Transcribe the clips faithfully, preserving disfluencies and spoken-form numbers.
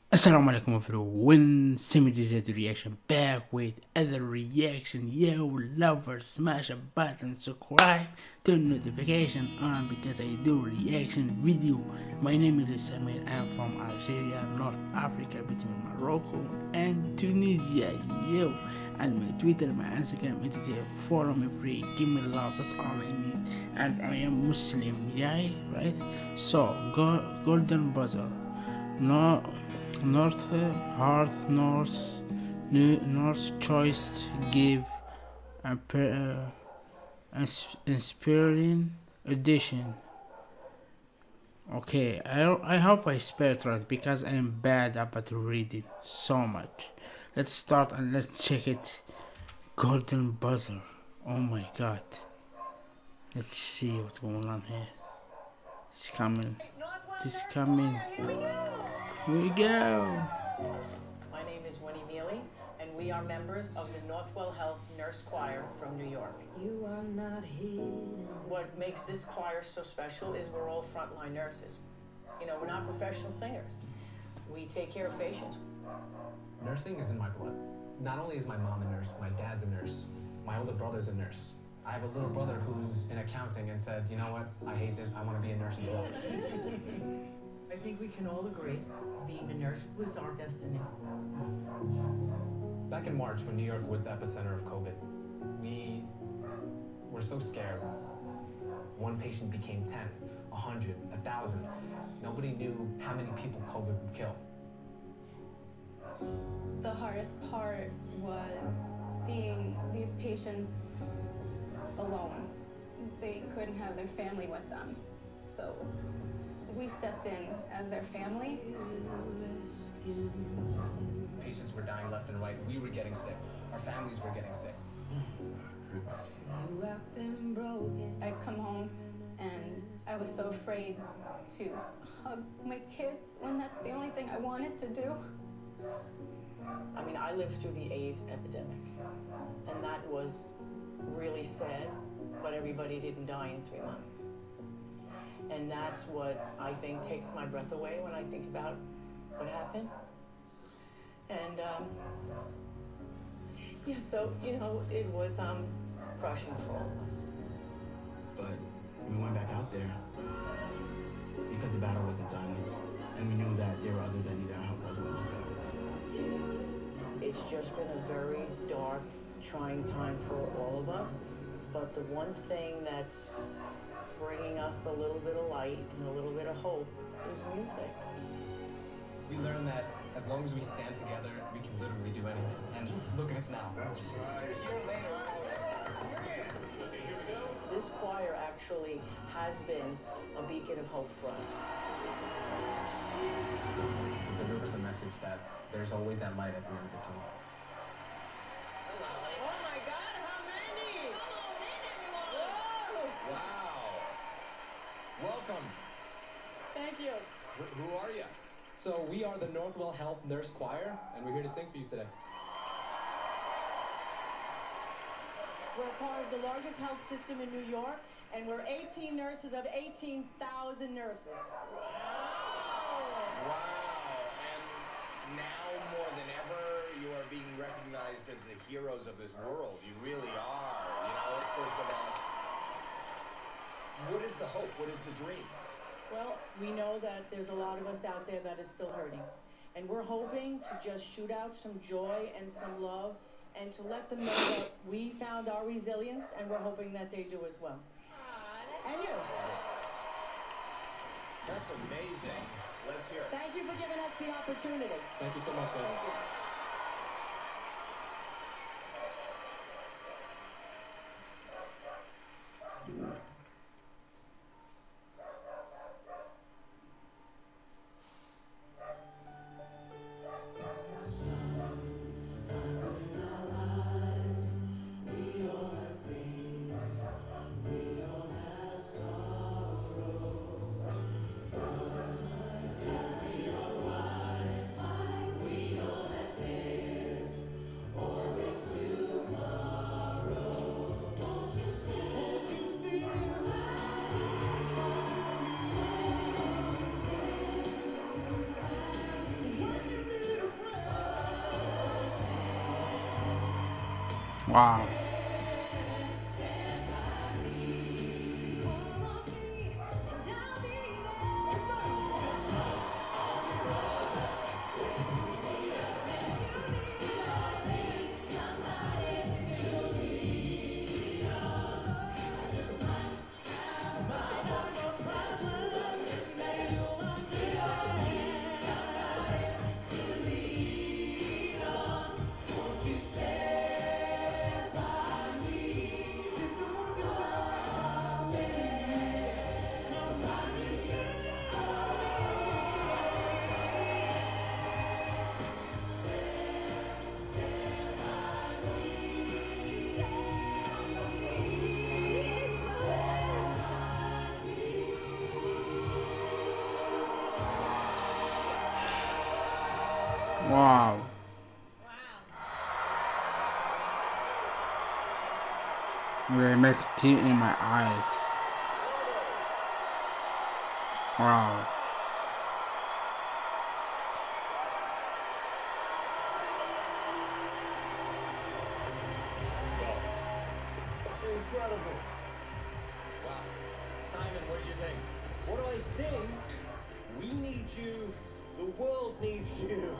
Assalamu alaikum everyone, Samir the reaction back with other reaction. Yo lovers, smash a button, subscribe, turn notification on because I do reaction video. My name is Samir, I'm from Algeria, North Africa between Morocco and Tunisia. Yo, and my Twitter, my Instagram, it is a follow me free, give me love, that's all I need. And I am Muslim, yeah, right? So, go, golden buzzer. No, North Hearth North North Choice give a uh, inspiring edition. Okay, I, I hope I spelled right because I am bad about reading so much. Let's start and let's check it. Golden buzzer. Oh my god. Let's see what's going on here. It's coming. It's coming. Here we go. My name is Winnie Neely, and we are members of the Northwell Health Nurse Choir from New York. You are not hidden. What makes this choir so special is we're all frontline nurses. You know, we're not professional singers. We take care of patients. Nursing is in my blood. Not only is my mom a nurse, my dad's a nurse. My older brother's a nurse. I have a little brother who's in accounting and said, you know what, I hate this, I want to be a nurse as well. I think we can all agree being a nurse was our destiny. Back in March, when New York was the epicenter of COVID, we were so scared. One patient became ten, a hundred, a thousand. Nobody knew how many people COVID would kill. The hardest part was seeing these patients alone. They couldn't have their family with them. So we stepped in as their family. Patients were dying left and right. We were getting sick. Our families were getting sick. I'd come home and I was so afraid to hug my kids when that's the only thing I wanted to do. I mean, I lived through the AIDS epidemic, and that was really sad, but everybody didn't die in three months. And that's what I think takes my breath away when I think about what happened. And, um, yeah, so, you know, it was um, crushing for all of us. But we went back out there because the battle wasn't done, and we knew that there were others that needed our help as well. It's just been a very dark, trying time for all of us. But the one thing that's bringing us a little bit of light and a little bit of hope is music. We learned that as long as we stand together, we can literally do anything. And look at us now. A year later. This choir actually has been a beacon of hope for us. It delivers a message that there's always that light at the end of the tunnel. Oh my God, how many? Whoa. Wow. Welcome. Thank you. Wh who are you? So we are the Northwell Health Nurse Choir, and we're here to sing for you today. We're part of the largest health system in New York, and we're eighteen nurses of eighteen thousand nurses. Wow. And now more than ever, you are being recognized as the heroes of this world. You really are. You know, first of all, what is the hope? What is the dream? Well, we know that there's a lot of us out there that is still hurting. And we're hoping to just shoot out some joy and some love and to let them know that we found our resilience, and we're hoping that they do as well. And you. That's amazing. Let's hear it. Thank you for giving us the opportunity. Thank you so much, guys. Thank you. Wow. Wow. They make tears in my eyes. Wow. Incredible. Wow. Simon, what do you think? What do I think? We need you. The world needs you.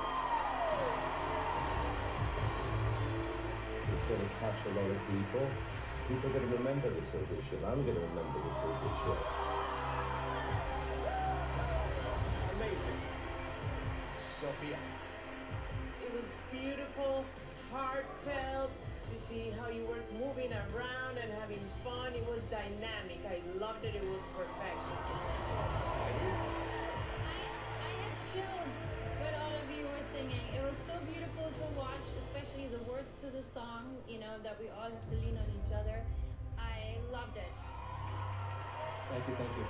It's going to touch a lot of people. People are going to remember this audition. I'm going to remember this audition. Amazing. Sophia. It was beautiful, heartfelt, to see how you were moving around and having fun. It was dynamic. I loved it. It was perfection. I, I had chills when all of you were singing. It was so beautiful to watch, especially the words to the song, you know, that we all have to lean on each other. I loved it. Thank you, thank you.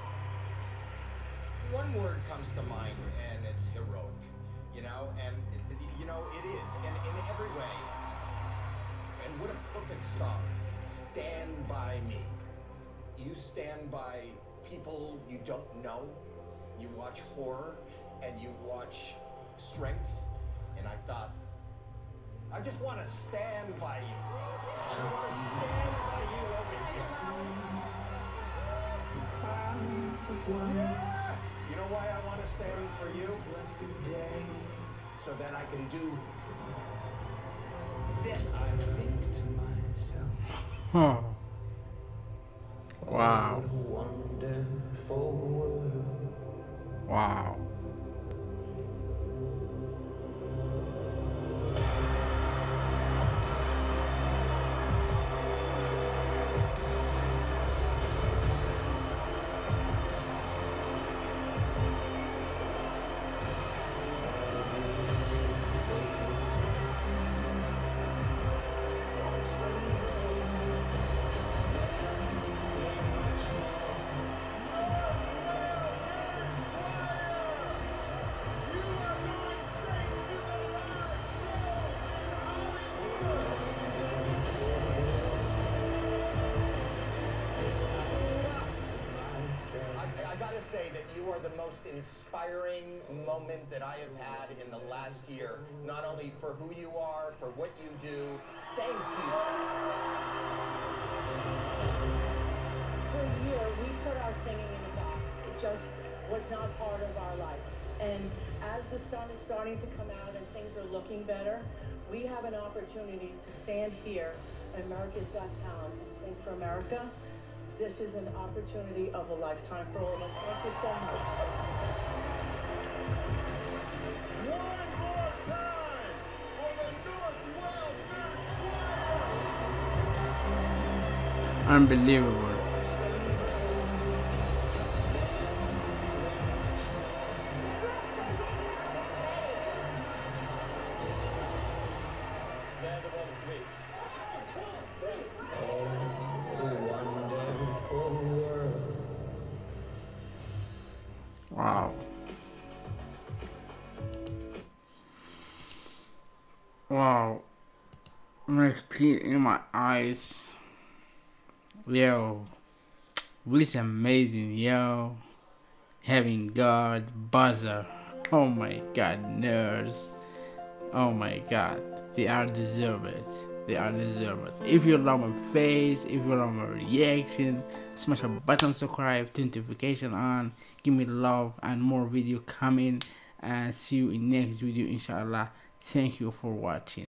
One word comes to mind, and it's heroic. You know, and it, it- you know it is, and in every way. And what a perfect song. Stand by me. You stand by people you don't know. You watch horror, and you watch strength. And I thought, I just want to stand by you. I want to stand by you over here. Yeah. You know why I want to stand for you? So that I can do this. I think to myself. Oh. Wow. Wonderful world. Wow. I, I gotta say that you are the most inspiring moment that I have had in the last year. Not only for who you are, for what you do. Thank you. For a year, we put our singing in a box. It just was not part of our life. And as the sun is starting to come out and things are looking better, we have an opportunity to stand here, America's Got Talent, and sing for America. This is an opportunity of a lifetime for all of us. Thank you so much. One more time for the Northwell First Unbelievable. They're the ones to be. Wonderful world. Wow. Wow. Like tears in my eyes. Yo. This is amazing, yo. Having God, buzzer. Oh my god, nerds. Oh my god. They are deserve it. they are deserved. If you love my face, if you love my reaction, smash a button, subscribe, turn notification on, give me love, and more video coming. And see you in next video, inshallah. Thank you for watching.